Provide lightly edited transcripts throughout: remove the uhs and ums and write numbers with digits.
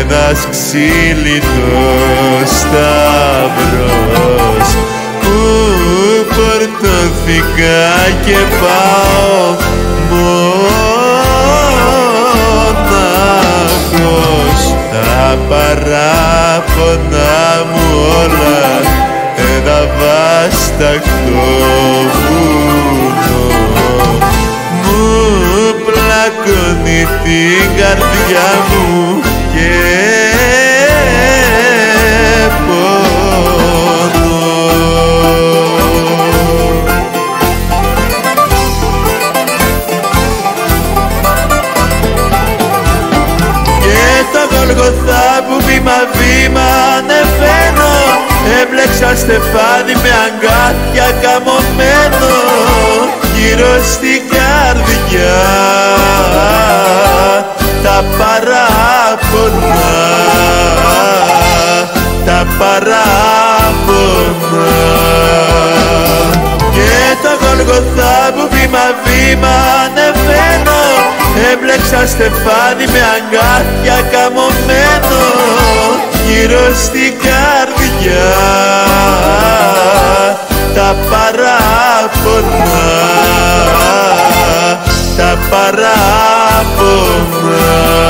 ένας ξύλινος σταυρός που φορτώθηκα και πάω μοναχός. Τα παράπονα μου όλα ένα βάσταχτο βουνό μου πλακώνει την καρδιά μου και πονώ. Και το Γολγοθά που βήμα-βήμα ανεβαίνω, έμπλεξα στεφάνι με αγκάθια καμωμένο γύρω στην καρδιά τα παράπονα, τα παράπονα. Και το Γολγοθά που βήμα-βήμα ανεβαίνω, έμπλεξα στεφάνι με αγκάθια καμωμένο γύρω στην καρδιά τα παράπονα, τα παράπονα.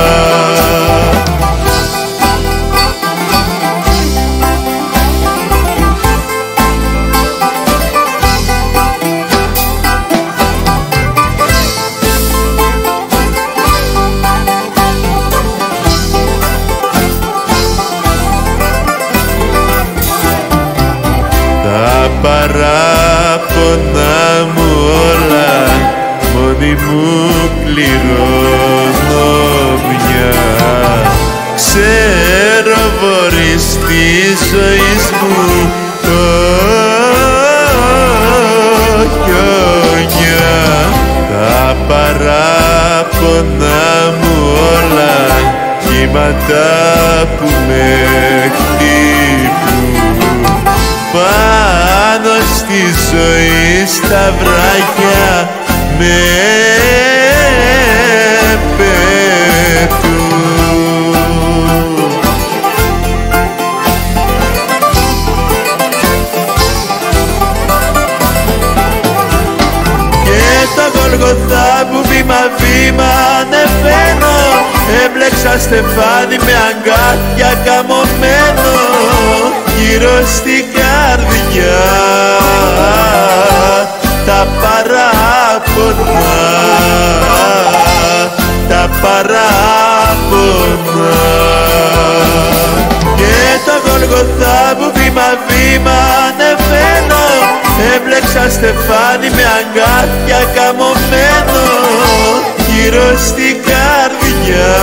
Τα παράπονα μου όλα μόνη μου κληρονομιά. Ξέρω μπορείς τη ζωή μου το χιόνια. Τα παράπονα μου όλα κύματα που με χτυπούν πάνω στη ζωή στα βράχια με πετούν. Και το Γολγοθά που βήμα-βήμα ανεβαίνω, έμπλεξα στεφάνι με αγκάθια καμωμένο γύρω στην καρδιά τα παράπονα, τα παράπονα. Και το Γολγοθά που βήμα-βήμα ανεβαίνω, έμπλεξα στεφάνι με αγκάθια καμωμένο γύρω στην καρδιά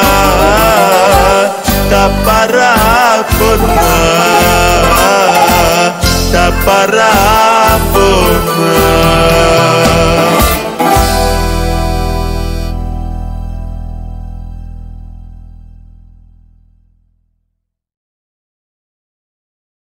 τα παράπονα, τα παράπονα.